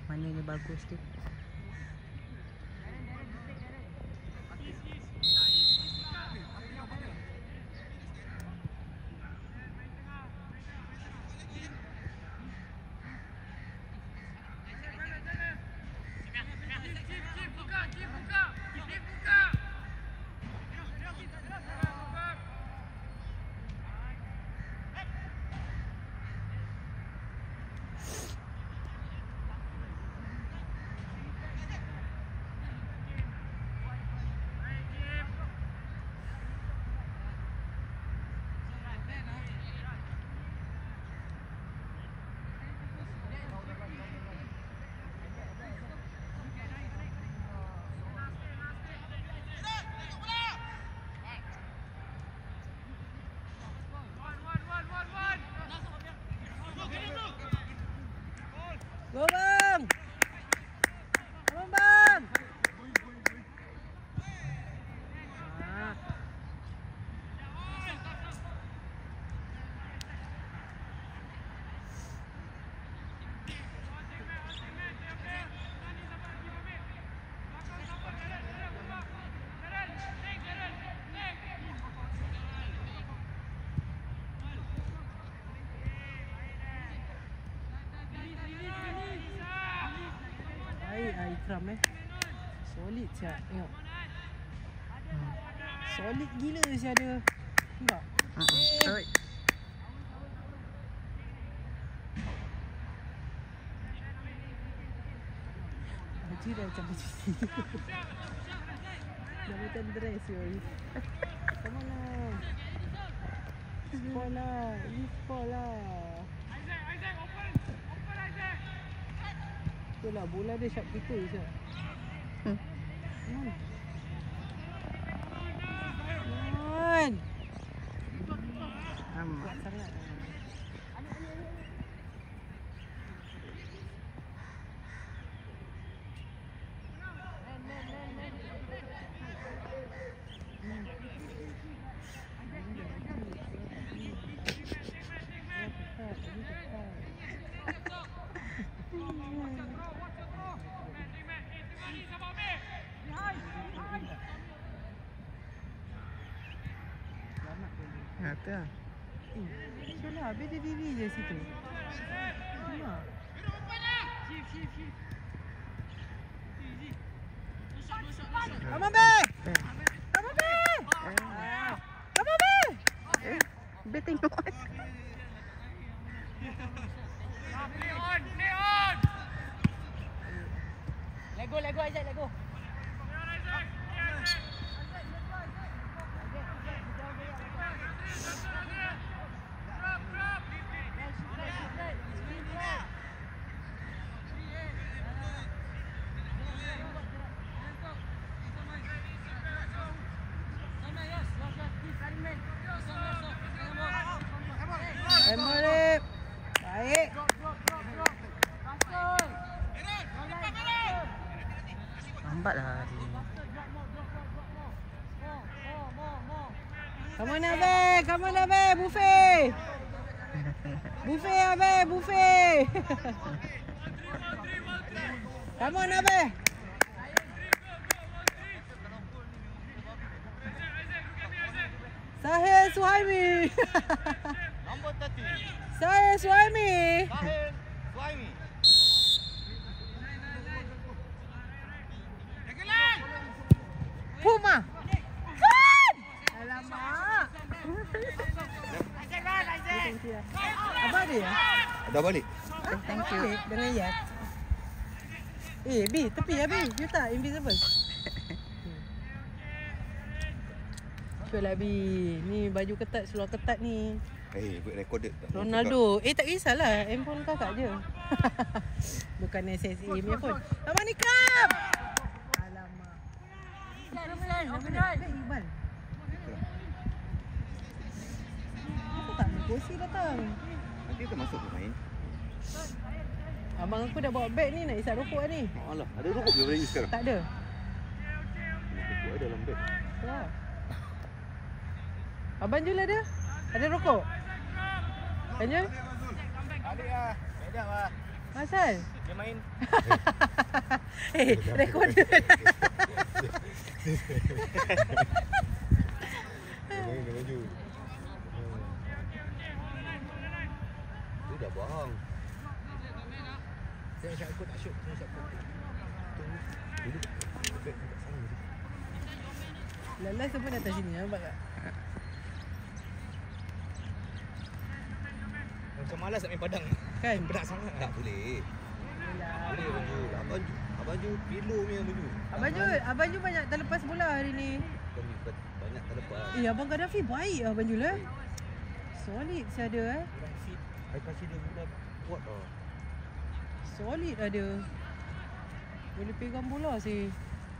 Mananya bagus tu. Go bang! Come on bang! Ikram solid siap tengok. Solid gila siap dia. Nampak? Sorry. Baju dah macam baju dah macam dress yoi. Come on lah. Sport lah. Ini sport lah. Itulah bola dia sharp kita siap. Amat sangat. Kata lah. Salah, habis dia diri je situ. Tengok. Come on, Be! Come on, Be! Come on, Be! Be tengok. Play on! Play on! Let go, Isaac, let go. Emre, baik. Lambatlah hari. Come on, Abe, buffet. Buffet, Abe, buffet. Come on, Abe. Sahil Suhaimi. Nombor 30. Sahil Suhaimi. Sahil Suhaimi. Puma. Kan? Alamak. Abang dia ya? Dah balik. Thank you. Dengan Yat. B, tepi ya B. You tak invisible. Betul lah B. Ni baju ketat, seluar ketat ni. Recorded tak? Ronaldo. Tak kisahlah. Handphone kakak je. Bukan SSA punya phone. Abang Ikram. Alamak. Iqbal. Kenapa tak negosi datang? Dia termasuk pemain. Abang aku dah bawa beg ni, nak isap rokok ni. Alah, ada rokok dia boleh use sekarang? Tak ada. Rokok ada dalam beg. Wah. Abang Jul ada? Ada rokok? Abang Jul? Balik lah. Sedap lah. Asal? Dia main. Recorder. Dia maju. Dia dah bohong. Saya nak aku tak shoot. Saya nak aku. Lalas pun datang sini, nampak tak? Macam malas nak main padang. Kan? Berat sangat. Tak boleh. Boleh baju. Abang Ju pilu punya baju. Abang Ju banyak terlepas bola hari ni. Bukan banyak terlepas. Abang Gaddafi baik lah Abang Ju lah. Solid saya ada I kasih dia bola kuat tau. Solid ada. Boleh pegang bola sih.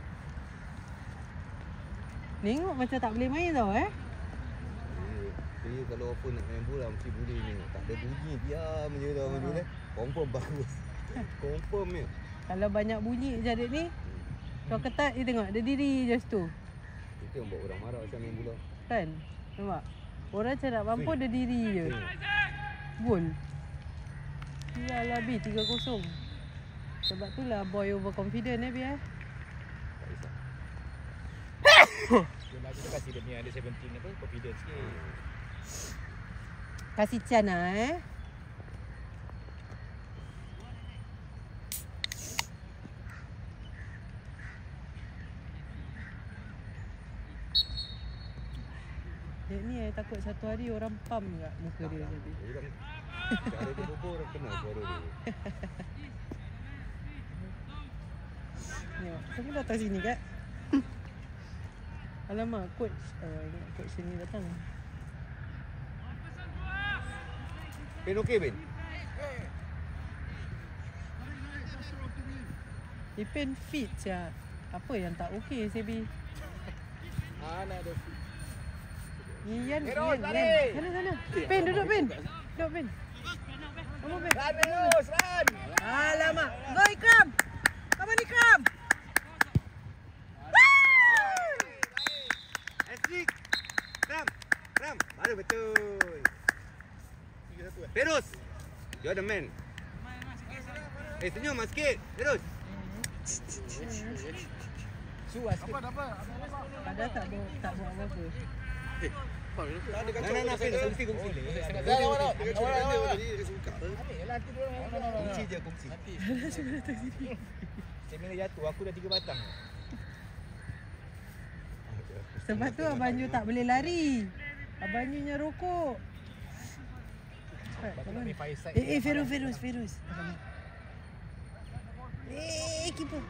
Tengok macam tak boleh main tau Dia kalau apa nak main bola mesti boleh ni. Tak ada bunyi diam je tau Abang Ju ni. Confirm bagus. Confirm ni. Kalau banyak bunyi je adik ni. Kau ketat dia tengok dia diri je situ. Itu yang buat orang marah macam main bola. Kan? Nampak? Orang macam nak mampu dia diri je. Gol. Yalah B 3-0. Sebab tu lah boy overconfident biar. Tak risau. Dia lagi dia kasih dia punya ada 17 apa confidence sikit. Kasih Chan lah Dia ni takut satu hari orang pam kat muka dia nanti. Cara dia bobo orang kenal suara dia. Tengok, siapa datang sini kat? Alamak, coach. Ingat coach sini datang. Ben okey Ben? Ipen fit je. Apa yang tak okey Sebi? Mana ada Ian. Sana. Pen duduk Pen. Duduk Pen. Kamu Pen. run. Alamak. Go Ikram. Come on Ikram. Asik. Ram. Baru betul. 3-1 Terus. You are the man. Senyum sikit. Terus. Suas sikit. Padahal tak buat apa-apa. Nak Ben kongsi. Kunci je kunci. Saya bila jatuh aku dah 3 batang. Sebab tu Abang Ju tak boleh lari. Abang Ju nya rokok. Aku nak main fire side. Ferus. Keeper.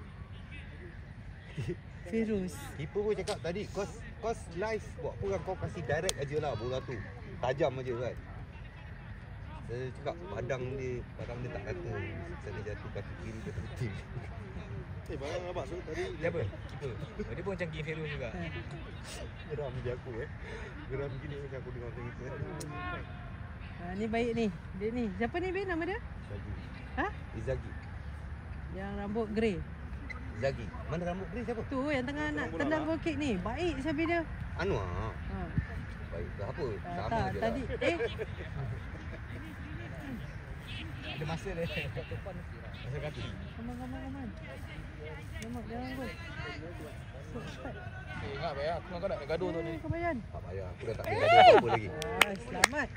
Ferus. Keeper pun cakap tadi kos live buat apa kan kau kasih direct aje lah bola tu. Tajam aje kan. Saya cakap padang dia tak rata. Saya jatuh kaki kiri ke betul. Barang nampak so tadi Dia apa? Keeper. Dia pun macam King Ferus juga. geram je aku Geram gini macam aku dengar macam itu. Ni baik ni. Dia ni. Siapa ni Ben nama dia? Izagi. Yang rambut grey. Izagi. Mana rambut grey siapa? Tu yang tengah nak tendang goal kick ni. Baik siapa dia? Anwar. Ha. Baik ke apa? Sama Tak, je tadi lah. Ada masa dia kat depan masa kaki. Come on. Lemak jangan gol. Cepat. Ingat baik aku kau nak gaduh tu ni. Kebayan. Tak payah. Aku dah tak boleh gaduh apa-apa lagi. Selamat.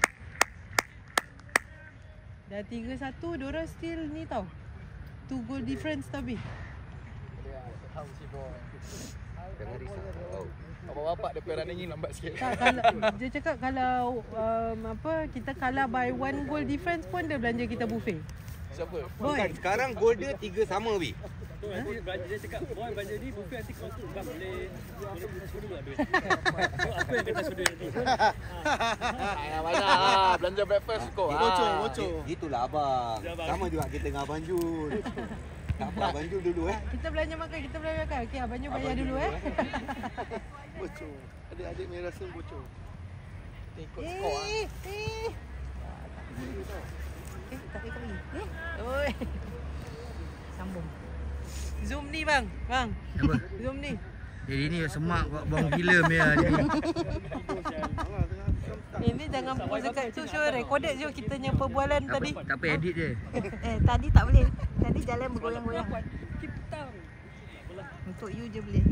Dah 3-1, diorang still ni tau. 2 goal difference tapi. Tahu si boy. Jangan risau. Bapak dia perang ni lambat sikit. Tak, kalau, dia cakap kalau kita kalah by 1 goal difference pun dia belanja kita buffet. Siapa? Boy. Bukan, sekarang gol dia 3 sama bi. Dia cakap, boy belanja ni buffet nanti kau tu bukan boleh transfer dulu lah duit. So aku yang akan transfer duit nanti. Banyak belanja breakfast kau. Bocor. Itulah abang. Sama juga kita dengan Abang Jul. Tak apa Abang Jul dulu Kita belanja makan. Okey, Abang Ju bayar dulu Bocor. Adik-adik main rasa bocor. Kita ikut skor ah. Tak ikut lagi. Oi. Sambung. Zoom ni bang. Apa? Zoom ni. Jadi ni semak buang filem ya ni. Ini jangan post dekat tu, show recorded je kita punya perbualan tadi. Tak apa edit je. Tadi tak boleh. Tadi jalan bergoyang-goyang. Keep down. Untuk you je boleh.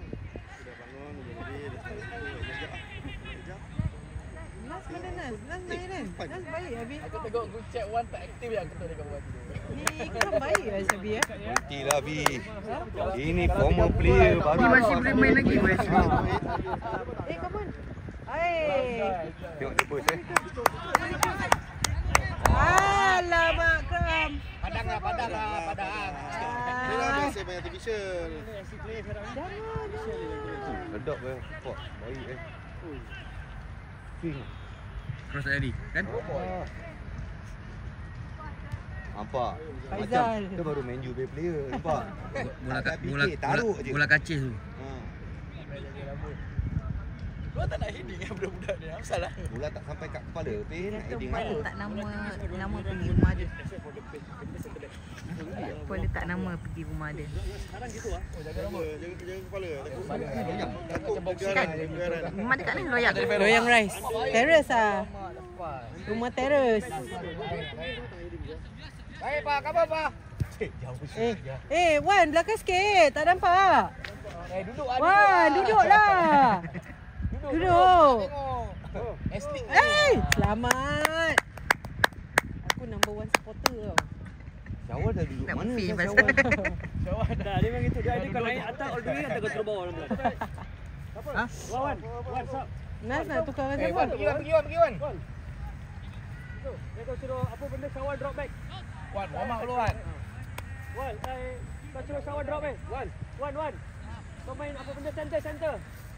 Nas mana Nas? Nas main kan? Nas baik Abi. Aku tengok group chat one tak aktif yang aku tahu dia buat tu. Ni kau baik lah Sabi ya. Berhenti lah Bi. Ini former player baru. Ni masih boleh main lagi Wesley. Come on. Hai. Tengok dia post Alamak Kram. Padang lah. Dia lah biasa main artificial. Sedap ke? Pok, baik Swing. Cross tadi kan? Nampak? Faizal. Macam kita baru Man U punya player. Nampak? Taruh je. Bola kacis tu. Kau tak nak heading budak-budak ni. Apa salah? Bola tak sampai kat kepala. Tapi nak heading Boleh apa? letak nama pergi rumah dia. Boleh letak nama pergi rumah dia. Sekarang gitu ah. Jaga kepala. Takut Kan? Rumah dekat ni loyak. Loyang Rice. Terrace ah. Rumah terrace. Baik Pak, khabar Pak? Wan belakang sikit. Tak nampak. Duduk Wan duduklah. Duduk. Aslik. Selamat. Aku number 1 supporter tau. Syawal dah duduk Nak mana? movie Syawal? pasal. Dah dia memang gitu. Dia kalau naik atas all the way atau turun bawah dalam belah. Ha? Wan, stop. Nas nak tukar dengan siapa? Pergi Wan. Dia kau suruh apa benda Syawal drop back. Wan, warm up dulu Wan. Wan, kau suruh Syawal drop back. Wan. Kau main apa benda center.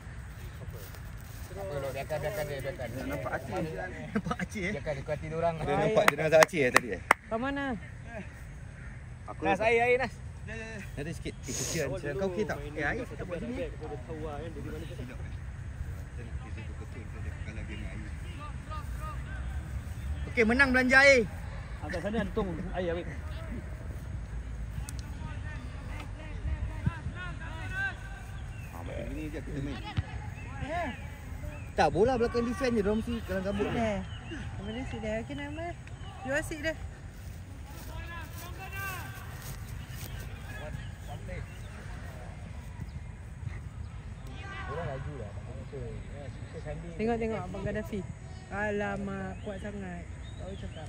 Dulu, biarkan dia. Nampak Aceh Biarkan dia kuati dia orang. Ada nampak jenazah Aceh tadi Kau mana? Aku Nas, air Nas. ada sikit. Kesian. Kau okey tak? Air kita buat sini. Kau dah tahu kan dari mana kita. Okey, menang belanja air. Agak sana ada tong air ambil. Ini je kita main. Tak, bola belakang defend je. Diorang mesti kalang kabut je. Nama dia sit there. Okay nama. You all sit there. Orang laju lah. Tengok Abang Gaddafi. Alamak, kuat sangat. Tak boleh cakap.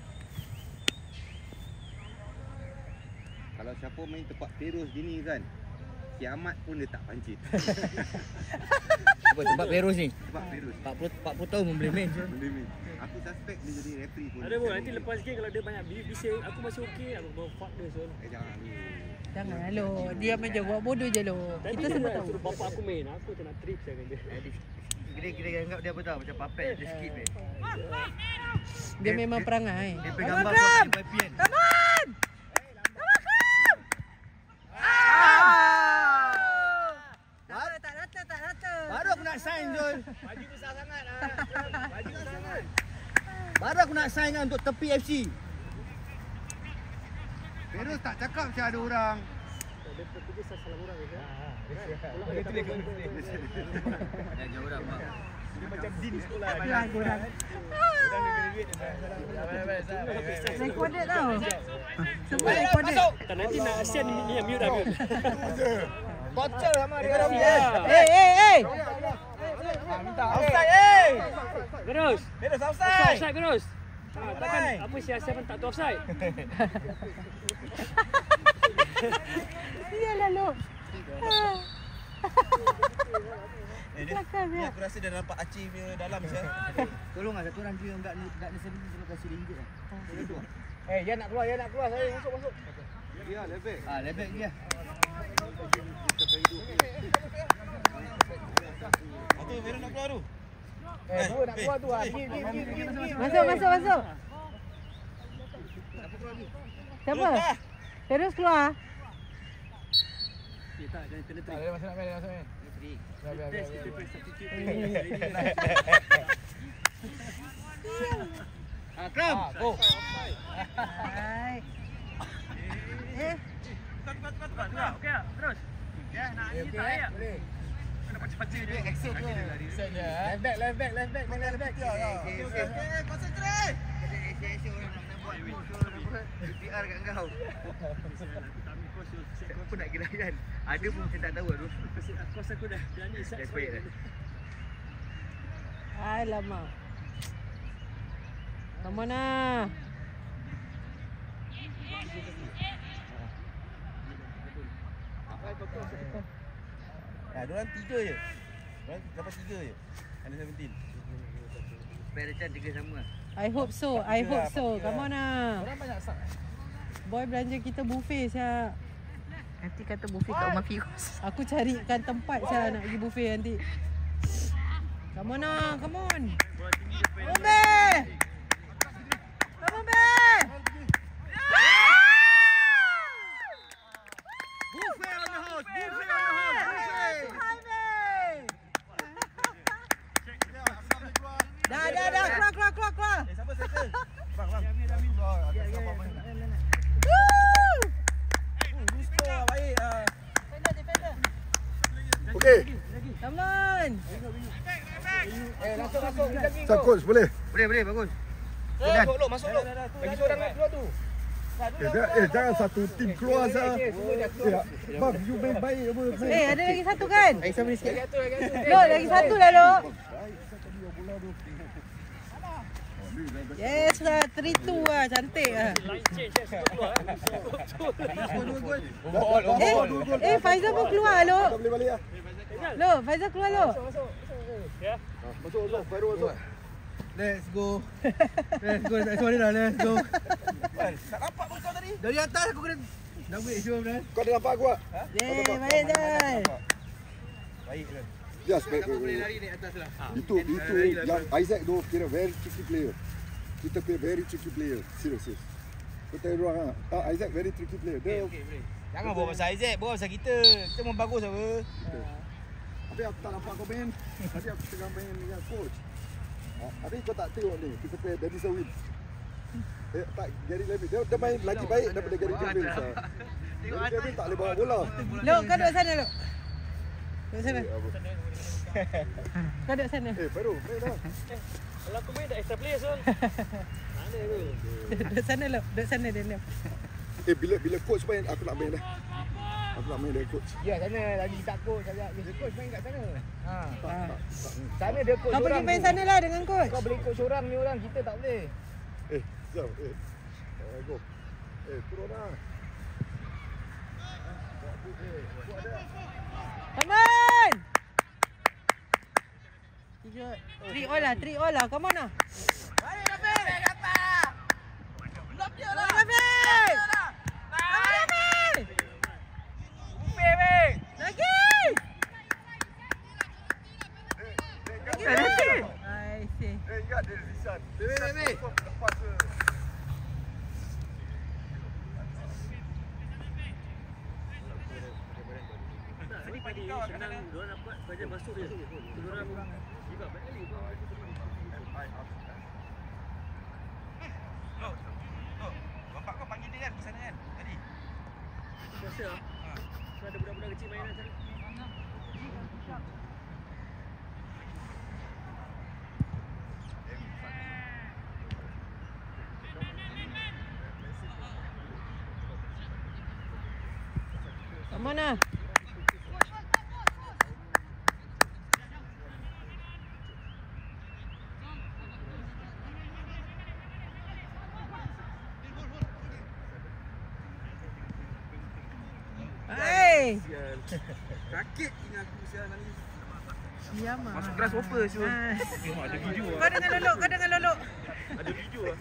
Kalau siapa main tempat terus gini kan, kiamat pun dia tak pancit. Apa tempat Peros ni? Tempat terus. 40 tahun pun boleh main je. Boleh main. Aku suspect dia jadi referee pun. Ada pun nanti lepas game kalau dia banyak bising, aku masih okey. Aku bawa fuck dia so. Jangan dulu. Jangan lo. Diam aja buat bodoh je lo. Kita semua tahu. Suruh bapak aku main. Aku tak nak trip saya dengan dia. Kira anggap dia apa tau? Macam puppet dia skip ni. Dia memang perangai. Dia pegang gambar buat MYPN. Come on! Tak rata. Baru aku nak sign Zul. Baju besar sangat lah. Baju besar sangat. Baru aku nak sign kan untuk tepi FC. Terus tak cakap macam ada orang. Dia pergi salah orang je. Dah jauh dah mak. Dia macam din sekolah. Kurang. Recorded tau. Semua recorded. Tak nanti nak asian ni yang mute dah mute. Torture sama dia. Hey. Minta. Offside Gerus. Terus offside. Offside Gerus. Takkan apa sia-sia pun tak tahu offside. Iyalah lo. Kelakar dia. Aku rasa dia nampak Aceh punya dalam je. Tolonglah satu orang dia enggak sendiri suruh kasih ringgit lah. Dia nak keluar saya masuk. Ya, lebih. Lebek dia. Tu Vera nak keluar tu. Dua nak keluar tu. Masuk. Siapa? Terus keluar. Tak jangan kena trip. Dia masuk nak main. Test kita press substitute. Akram. Go. Hai. Okey tak? Terus. Ya, nak ni tak ya. Action tu. Reset je. Left back. Main left back. Okay, concentrate. PR kat kau. Apa nak gerakan? Ada pun saya tak tahu tu. Kos aku dah berani set. Alamak. Come on lah. Diorang 3 je. Diorang dapat 3 je. Under 17. Supaya ada chance 3 sama. I hope so. Come on lah. Diorang banyak sak. Boy belanja kita buffet saya. Nanti kata buffet kat rumah Firoz. Aku carikan tempat saya nak pergi buffet nanti. Come on lah, come on. Come on, Bear. Come on, Bear. Buffet on the house. Hi, Bear. Dah. Keluar. Siapa settle? Bang. Woo! Gusto baik. Okey. Come on. Masuk. Sir coach boleh? Boleh, bagus. Masuk lok. Bagi seorang nak keluar tu. Jangan satu tim keluar sah. Bang, you main baik apa? Ada lagi satu kan? Sama sikit. Lok, lagi satu lah, Lok. Yes lah, 3-2 lah, cantik lah. Line change keluar. Faizal pun keluar, Lok. Tak boleh balik lah. Lok, Faizal keluar, Lok. Masuk, baru masuk. Let's go. Sorry dah, let's go. Tak nampak pun kau tadi. Dari atas aku kena nak break show dah. Kau dah nampak aku tak? Baik dah. Baik ke? Yes, baik. Lari naik atas lah. Itu yang Isaac tu kira very tricky player. Kita play very tricky player. Serius. Betul orang Isaac very tricky player. Dia Jangan bawa pasal Isaac, bawa pasal kita. Kita pun bagus apa. Tapi aku tak nampak kau main. Tadi aku tengah main dengan coach. Habis kau tak tengok ni. Kita play Dennis Win. Tak, Gary Levin. Dia main lagi baik daripada Gary Levin. Gary Levin tak boleh bawa bola. Lok, kau duduk sana, Lok. Duduk sana. Kau duduk sana. Baru main dah. Kalau aku main dah extra player Sol. Mana tu? Duduk sana, Lok. Duduk sana dia. Bila coach main, aku nak main dah. Aku nak main dengan coach. Ya, sana lagi tak coach saja. Dia coach main kat sana. Tak. Sana dia coach Kau pergi orang. main sana lah dengan coach. Kau boleh coach orang ni orang, kita tak boleh. Jom. Go. Turun lah. Come on! 3 all lah. Come on lah. Baik, Rafiq. Lop dia lah. Rafiq! Lagi! I see. Ingat dia Rizan. Lepas tu. Tadi pagi senang diorang dapat Fajar masuk je. Diorang juga baik kali. Bapak kau panggil dia kan ke sana kan? Tadi. Biasa lah. Ada budak-budak kecil mainan sana. Come on lah. Hai. Sakit tinggal aku sial ni. Diam ah. Masuk kelas apa Syul? Ada video lah. Kau dengan Lolok, Ada video lah.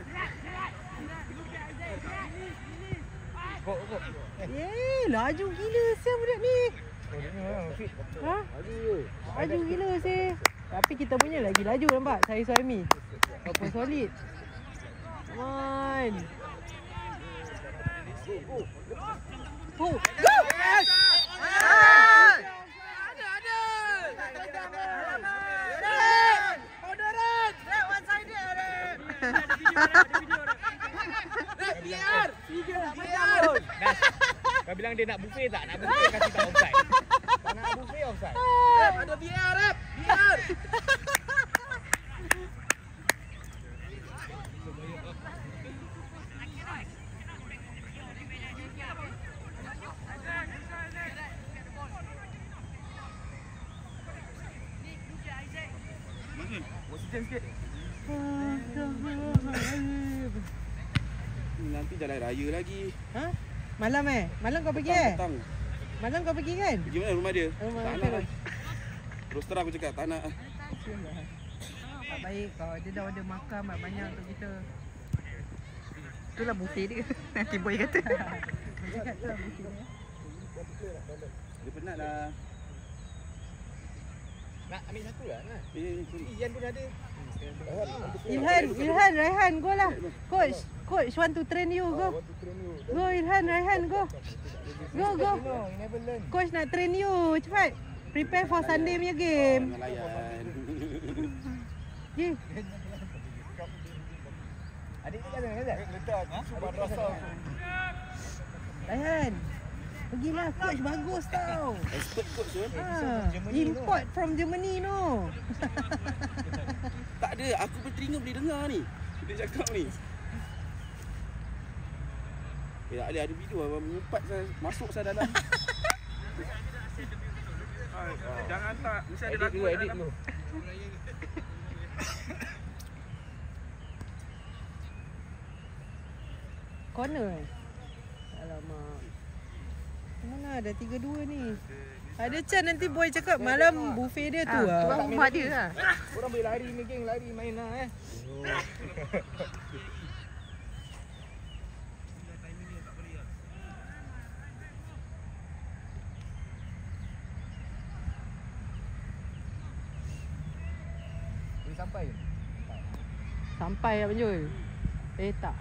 Kok. Laju gila siapa budak ni. Ha? Laju gila sih. Tapi kita punya lagi laju nampak. Saya suami. Apa solid. Come on. Go. Go. Yes. Ada. Moderate. One side dia. Ada video. Kau bilang dia nak buffet tak? Nak buffet kasih tak offside. Tak nak buffet offside. Rap, ada VR, Rap. VR. Nanti jalan raya lagi. Ha? Malam Malam kau pergi Petang. Malam kau pergi kan? Pergi mana rumah dia? Rumah Tak dia. nak lah. Terus terang aku cakap tak nak. Tak baik kau. Dia dah order makan banyak untuk kita. Itulah buffet dia. Nanti boy kata. Dia cakap tu lah buffet dia. Dia penat dah. Nak ambil satu lah. Sorry. Ian pun ada. Ilhan, Raihan, go lah. Coach want to train you, go. Go Ilhan, Raihan, go. Go. You never learn. Coach nak train you, cepat. Prepare for Sunday punya game. Dengan layan. Ye. Adik ni kan ada. Letak susu madrasah. Raihan. Pergilah, coach bagus tau. Expert coach tu. Import from Germany no. Tak ada, aku bertelinga boleh dengar ni. Dia cakap ni. Ada video abang mengumpat saya masuk saya dalam. Jangan tak, mesti ada lagu edit dulu. Corner Alamak. Mana ada 3-2 ni. Ada chance nanti boy cakap malam buffet dia tu lah. Tuan rumah dia lah. Korang boleh lari ni geng, lari main lah Boleh sampai ke? Sampai Abang Jul. Tak.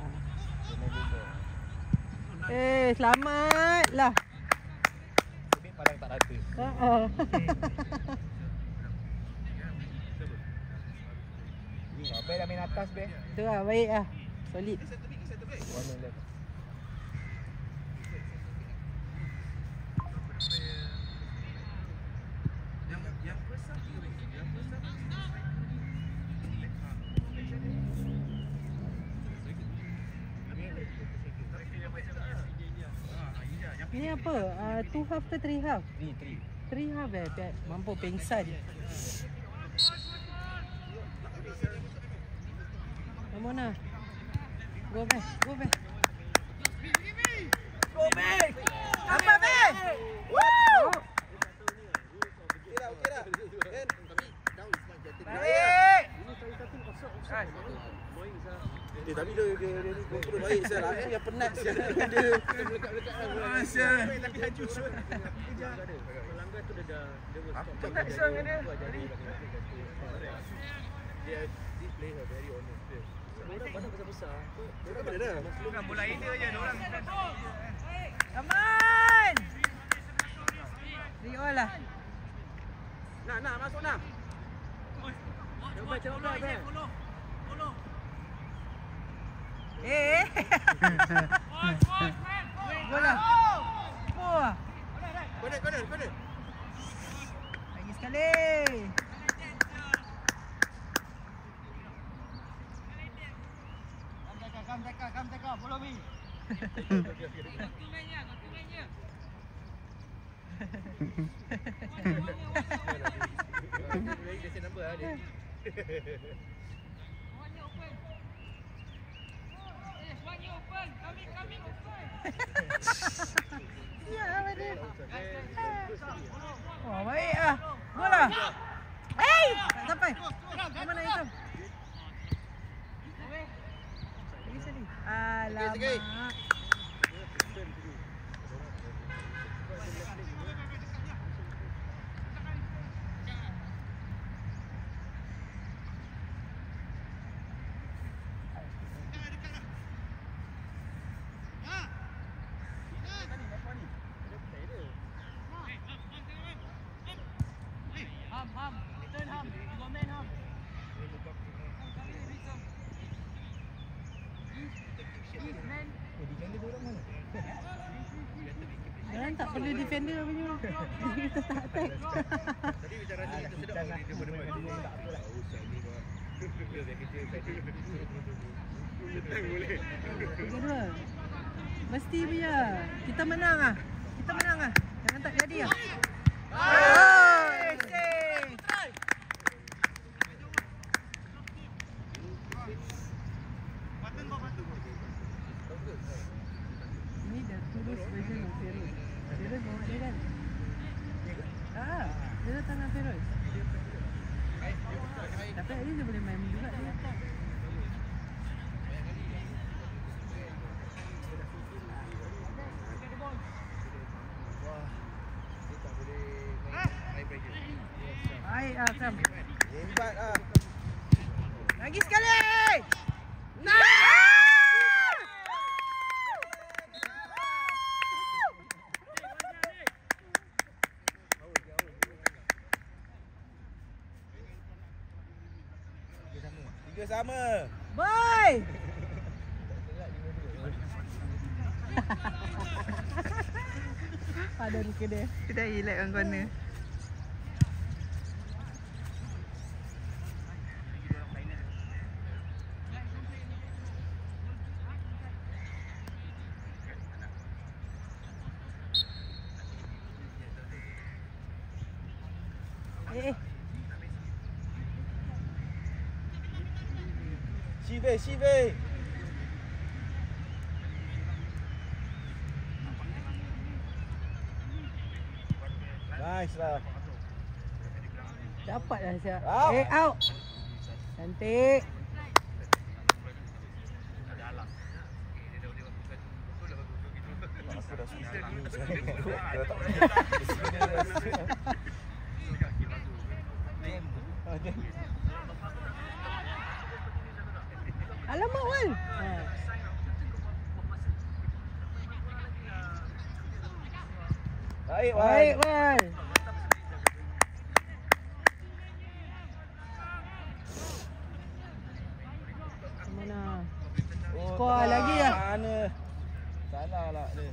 Selamat lah. Lebih padang tak rata. Abang dah main atas be. Tu lah, baik lah. Solid. Warna left. Ni apa? 2 half ke 3 half? 3 half mampu pengsan. Mana? Go back. Apa back? Woo! Okey dah. Ben, tapi down is not getting. Baik. Tapi dia ni kontrol baik saya. Aku yang penat saya. Dia melekat-melekat lah. Saya. Tapi haju shoot. Pelanggar tu dia Aku tak kisah dengan dia. Dia play her very honest. Bola besar-besar. Dia mana dah? Bukan bola ini je orang. Come on. Rio lah. Nak masuk nak. Coba. Bola. Wah. Corner. Lagi sekali. Come take off, follow me. Dia set number lah dia. Ya, Madin. Oh, baik ah. Bola. Hey! Tak sampai. Mana itu? Lagi sini. Alamak. Kan tak perlu defender punya. Kita tak attack. Tadi macam rasa kita sedap kalau dia berdebat. Boleh. 3-2. Mesti punya. Kita menang ah. Kita menang ah. Jangan tak jadi ah. Ini dah tulus version of Feroz. Feroz bawa dia kan? Dia datang dengan Feroz. Tapi at least dia boleh main juga dia. Baik Akram. Hebat ah. Lagi sekali. Tiga sama. Bye. Ada muka dia. Kita relax on corner. Shive. Nice lah. Dapat dah siap. Out. Out. Cantik. Aku dah suka ni. Alamak Wan. Baik Wan. Baik Wan. Mana? Skor lagi lah. Mana? Salah lah dia.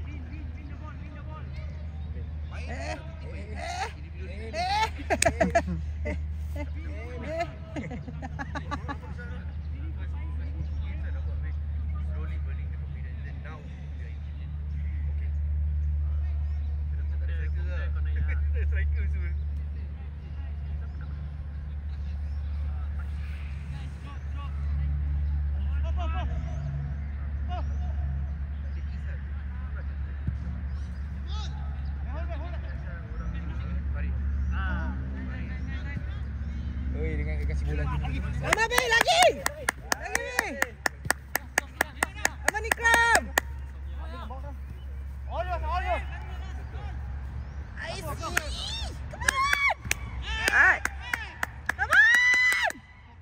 Oi, dengan kasih bola tinggi. Sama Bi, lagi. Lagi. Abang Ikram. Alright. Ais. Come on. Alright. Come on.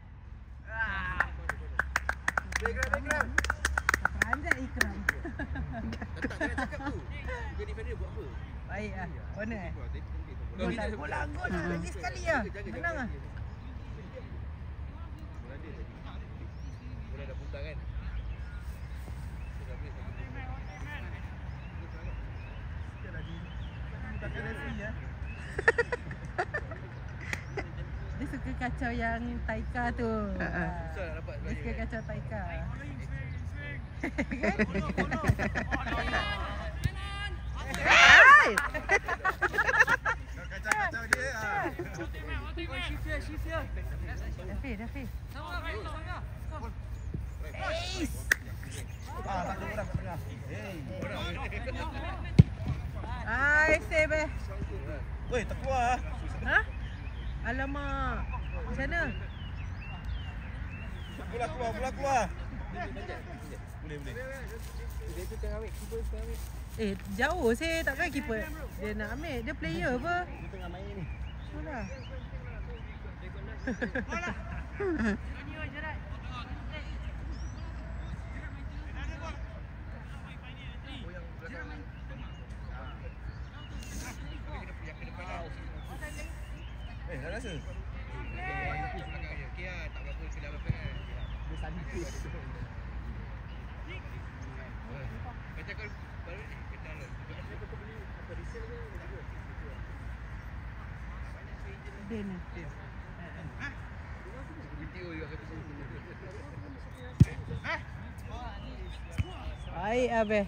Ikram. Pandai Ikram. Tak nak cakap tu. Dia defender buat apa? Baik ah. Corner eh. Bola Gol. Lagi sekali ah. Menang ah. Bola dah putar kan? Dia suka kacau yang Taika tu. Susah nak dapat Dia suka kacau Taika. Hai. Kacau-kacau dia. Dafi. Tak ada orang kat tengah. Hai, save eh. Weh, tak keluar. Ha? Alamak. Macam mana? Bola keluar. Boleh. Dia tu tengah ambil, keeper tengah ambil. Jauh saya takkan keeper. Dia nak ambil. Dia player apa? Dia tengah main ni. Sudah. Dah rasa. Okey lah, tak berapa kedai belakang kan. Dia sandwich. Macam kau baru ni, kedai lah. Dia ni. Baik Abel.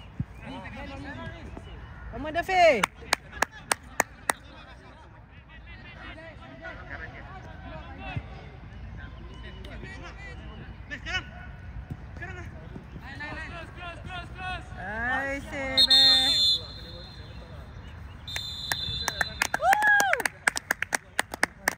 Come Dafi. Nice.